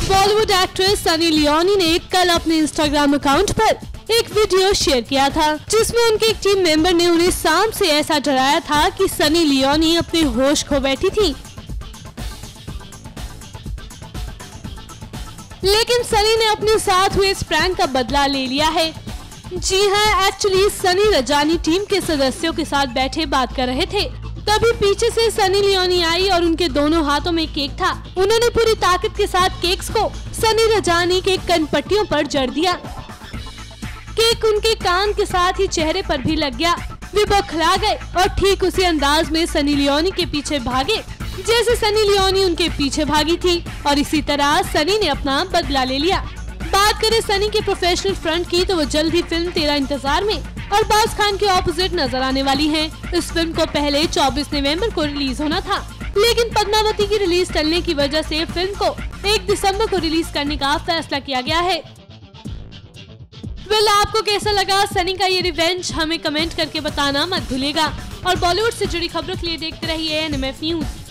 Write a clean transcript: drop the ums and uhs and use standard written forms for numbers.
Bollywood actress Sunny Leone ने कल अपने इंस्टाग्राम अकाउंट पर एक वीडियो शेयर किया था, जिसमें उनके एक टीम मेंबर ने उन्हें सांप से ऐसा डराया था कि सनी लियोनी अपने होश खो बैठी थी। लेकिन सनी ने अपने साथ हुए इस प्रैंक का बदला ले लिया है। जी हाँ, एक्चुअली सनी रजानी टीम के सदस्यों के साथ बैठे बात कर रहे थे, तभी पीछे से सनी लियोनी आई और उनके दोनों हाथों में केक था। उन्होंने पूरी ताकत के साथ केक्स को सनी रजानी के कनपट्टियों पर जड़ दिया। केक उनके कान के साथ ही चेहरे पर भी लग गया। वे बौखला गए और ठीक उसी अंदाज में सनी लियोनी के पीछे भागे जैसे सनी लियोनी उनके पीछे भागी थी, और इसी तरह सनी ने अपना बदला ले लिया। बात करें सनी के प्रोफेशनल फ्रंट की, तो वो जल्द ही फिल्म तेरा इंतजार में अरबाज खान के ऑपोजिट नजर आने वाली हैं। इस फिल्म को पहले 24 नवंबर को रिलीज होना था, लेकिन पद्मावती की रिलीज टलने की वजह से फिल्म को 1 दिसंबर को रिलीज करने का फैसला किया गया है। आपको कैसा लगा सनी का ये रिवेंज, हमें कमेंट करके बताना मत भूलिएगा। और बॉलीवुड से जुड़ी खबरों के लिए देखते रहिए NMF न्यूज।